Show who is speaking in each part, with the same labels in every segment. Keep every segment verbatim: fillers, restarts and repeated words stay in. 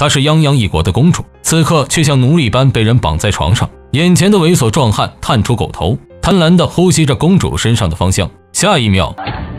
Speaker 1: 她是泱泱一国的公主，此刻却像奴隶般被人绑在床上。眼前的猥琐壮汉探出狗头，贪婪地呼吸着公主身上的芳香。下一秒，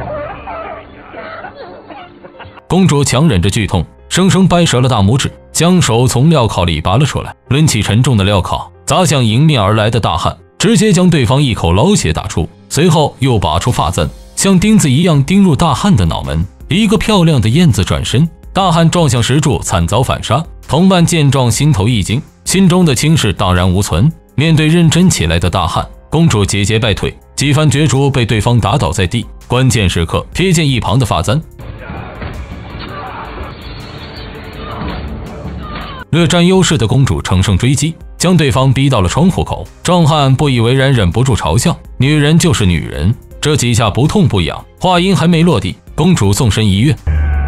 Speaker 1: 公主强忍着剧痛，生生掰折了大拇指，将手从镣铐里拔了出来，抡起沉重的镣铐砸向迎面而来的大汉，直接将对方一口老血打出。随后又拔出发簪，像钉子一样钉入大汉的脑门。一个漂亮的燕子转身，大汉撞向石柱，惨遭反杀。同伴见状心头一惊，心中的轻视荡然无存。面对认真起来的大汉，公主节节败退，几番角逐被对方打倒在地。关键时刻瞥见一旁的发簪，略占优势的公主乘胜追击，将对方逼到了窗户口。壮汉不以为然，忍不住嘲笑：“女人就是女人，这几下不痛不痒。”话音还没落地，公主纵身一跃，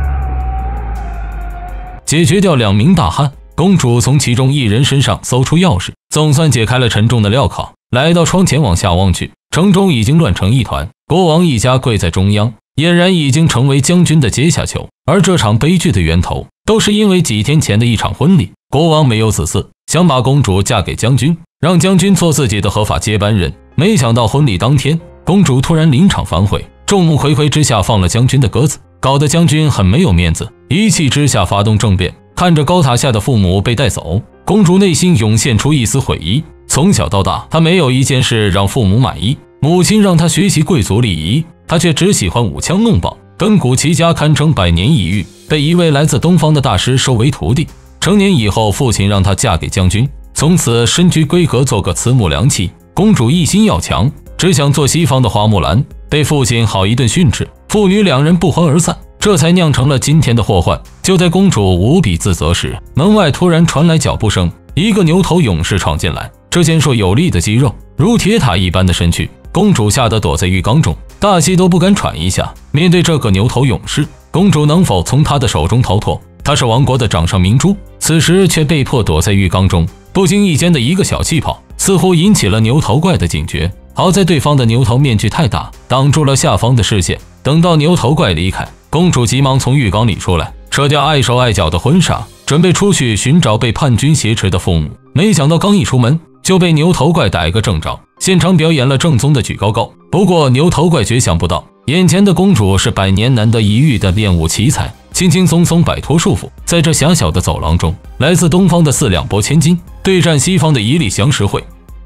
Speaker 1: 解决掉两名大汉。公主从其中一人身上搜出钥匙，总算解开了沉重的镣铐。来到窗前往下望去，城中已经乱成一团，国王一家跪在中央，俨然已经成为将军的阶下囚。而这场悲剧的源头，都是因为几天前的一场婚礼。国王没有子嗣，想把公主嫁给将军，让将军做自己的合法接班人。没想到婚礼当天，公主突然临场反悔，众目睽睽之下放了将军的鸽子，搞得将军很没有面子，一气之下发动政变。看着高塔下的父母被带走，公主内心涌现出一丝悔意。从小到大，她没有一件事让父母满意。母亲让她学习贵族礼仪，她却只喜欢舞枪弄棒。根古奇家堪称百年一遇，被一位来自东方的大师收为徒弟。成年以后，父亲让她嫁给将军，从此身居闺阁，做个慈母良妻。公主一心要强，只想做西方的花木兰，被父亲好一顿训斥，父女两人不欢而散。这才酿成了今天的祸患。就在公主无比自责时，门外突然传来脚步声，一个牛头勇士闯进来，这健硕有力的肌肉，如铁塔一般的身躯。公主吓得躲在浴缸中，大气都不敢喘一下。面对这个牛头勇士，公主能否从他的手中逃脱？他是王国的掌上明珠，此时却被迫躲在浴缸中。不经意间的一个小气泡，似乎引起了牛头怪的警觉。好在对方的牛头面具太大，挡住了下方的视线。等到牛头怪离开，公主急忙从浴缸里出来，扯掉碍手碍脚的婚纱，准备出去寻找被叛军挟持的父母。没想到刚一出门，就被牛头怪逮个正着，现场表演了正宗的举高高。不过牛头怪绝想不到，眼前的公主是百年难得一遇的练武奇才，轻轻松松摆脱束缚，在这狭小的走廊中，来自东方的四两拨千斤对战西方的一粒降石会。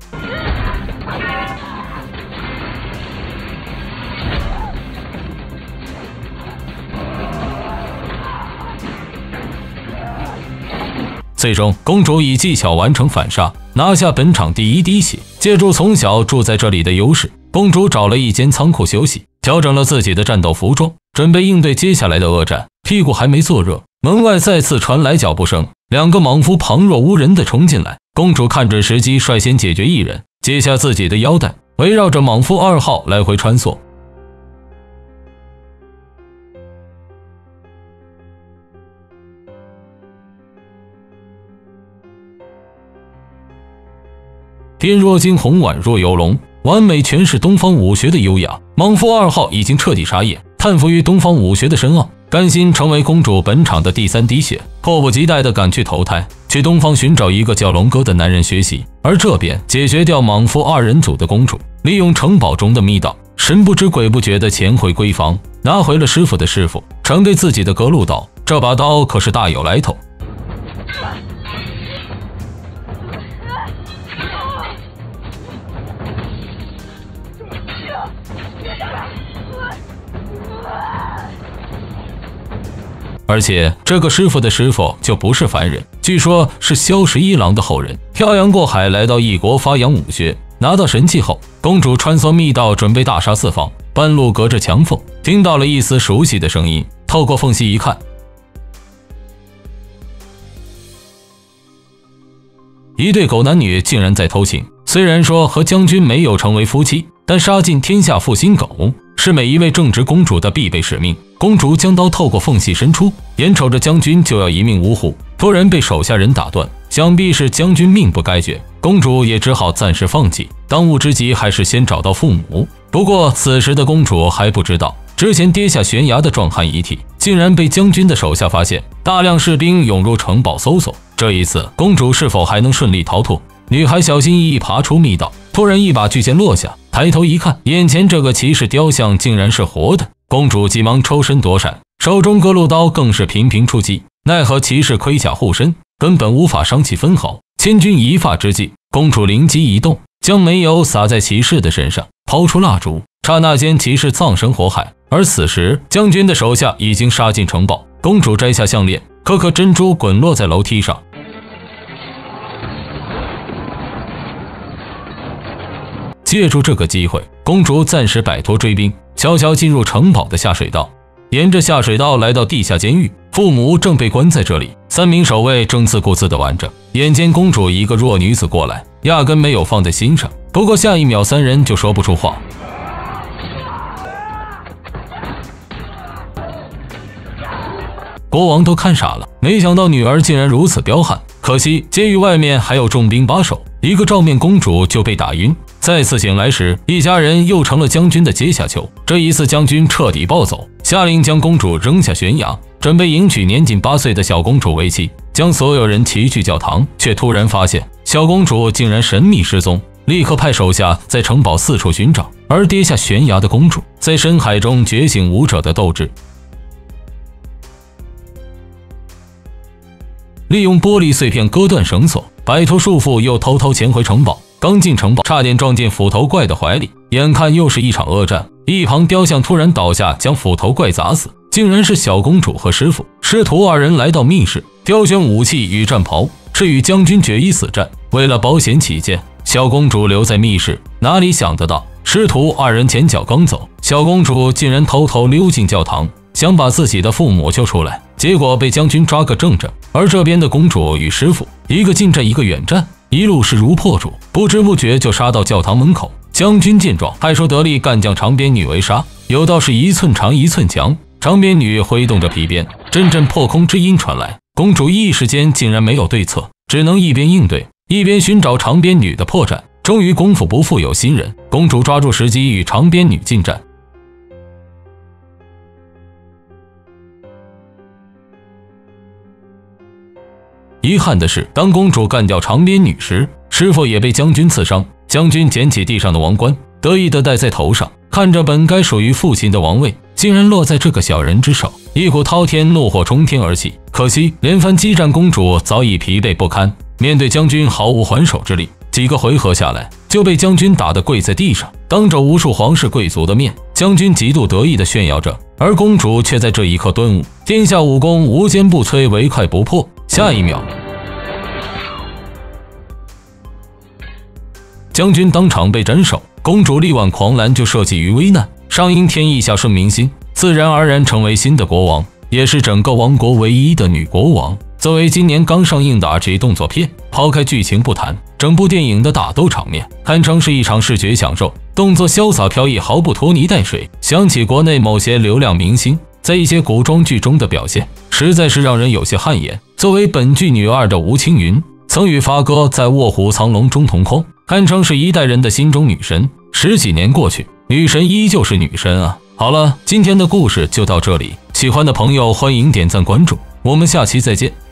Speaker 1: 最终，公主以技巧完成反杀，拿下本场第一滴血。借助从小住在这里的优势，公主找了一间仓库休息，调整了自己的战斗服装，准备应对接下来的恶战。屁股还没坐热，门外再次传来脚步声，两个莽夫旁若无人地冲进来。公主看准时机，率先解决一人，解下自己的腰带，围绕着莽夫二号来回穿梭。翩若惊鸿，宛若游龙，完美诠释东方武学的优雅。莽夫二号已经彻底傻眼，叹服于东方武学的深奥，甘心成为公主本场的第三滴血，迫不及待地赶去投胎，去东方寻找一个叫龙哥的男人学习。而这边解决掉莽夫二人组的公主，利用城堡中的密道，神不知鬼不觉地潜回闺房，拿回了师傅的师傅传给自己的格鲁刀。这把刀可是大有来头。而且这个师傅的师傅就不是凡人，据说是萧十一郎的后人，漂洋过海来到异国发扬武学。拿到神器后，公主穿梭密道，准备大杀四方。半路隔着墙缝，听到了一丝熟悉的声音，透过缝隙一看，一对狗男女竟然在偷情。虽然说和将军没有成为夫妻，但杀尽天下负心狗是每一位正直公主的必备使命。公主将刀透过缝隙伸出，眼瞅着将军就要一命呜呼，突然被手下人打断，想必是将军命不该绝，公主也只好暂时放弃。当务之急还是先找到父母。不过此时的公主还不知道， 之前跌下悬崖的壮汉遗体竟然被将军的手下发现，大量士兵涌入城堡搜索。这一次，公主是否还能顺利逃脱？女孩小心翼翼爬出密道，突然一把巨剑落下，抬头一看，眼前这个骑士雕像竟然是活的。公主急忙抽身躲闪，手中格鲁刀更是频频出击，奈何骑士盔甲护身，根本无法伤其分毫。千钧一发之际，公主灵机一动，将煤油洒在骑士的身上，抛出蜡烛，刹那间骑士葬身火海。而此时，将军的手下已经杀进城堡。公主摘下项链，颗颗珍珠滚落在楼梯上。借助这个机会，公主暂时摆脱追兵，悄悄进入城堡的下水道。沿着下水道来到地下监狱，父母正被关在这里，三名守卫正自顾自地玩着。眼见公主一个弱女子过来，压根没有放在心上。不过下一秒，三人就说不出话。国王都看傻了，没想到女儿竟然如此彪悍。可惜监狱外面还有重兵把守，一个照面公主就被打晕。再次醒来时，一家人又成了将军的阶下囚。这一次，将军彻底暴走，下令将公主扔下悬崖，准备迎娶年仅八岁的小公主为妻，将所有人齐聚教堂。却突然发现小公主竟然神秘失踪，立刻派手下在城堡四处寻找。而跌下悬崖的公主，在深海中觉醒武者的斗志。利用玻璃碎片割断绳索，摆脱束缚，又偷偷潜回城堡。刚进城堡，差点撞进斧头怪的怀里，眼看又是一场恶战。一旁雕像突然倒下，将斧头怪砸死，竟然是小公主和师傅。师徒二人来到密室，挑选武器与战袍，是与将军决一死战。为了保险起见，小公主留在密室，哪里想得到，师徒二人前脚刚走，小公主竟然偷偷溜进教堂，想把自己的父母救出来，结果被将军抓个正着。而这边的公主与师傅，一个近战一个远战，一路势如破竹，不知不觉就杀到教堂门口。将军见状，还说得力干将长鞭女为杀，有道是一寸长一寸强。长鞭女挥动着皮鞭，阵阵破空之音传来，公主一时间竟然没有对策，只能一边应对，一边寻找长鞭女的破绽。终于功夫不负有心人，公主抓住时机与长鞭女近战。遗憾的是，当公主干掉长鞭女时，师傅也被将军刺伤。将军捡起地上的王冠，得意地戴在头上，看着本该属于父亲的王位，竟然落在这个小人之手，一股滔天怒火冲天而起。可惜连番激战，公主早已疲惫不堪，面对将军毫无还手之力。几个回合下来，就被将军打得跪在地上，当着无数皇室贵族的面，将军极度得意地炫耀着，而公主却在这一刻顿悟：天下武功无坚不摧，唯快不破。下一秒，将军当场被斩首，公主力挽狂澜就设计于危难，上应天意下圣明星，自然而然成为新的国王，也是整个王国唯一的女国王。作为今年刚上映的 R 级动作片，抛开剧情不谈，整部电影的打斗场面堪称是一场视觉享受，动作潇洒飘逸，毫不拖泥带水。想起国内某些流量明星在一些古装剧中的表现，实在是让人有些汗颜。作为本剧女二的吴青云，曾与发哥在《卧虎藏龙》中同框，堪称是一代人的心中女神。十几年过去，女神依旧是女神啊！好了，今天的故事就到这里，喜欢的朋友欢迎点赞关注，我们下期再见。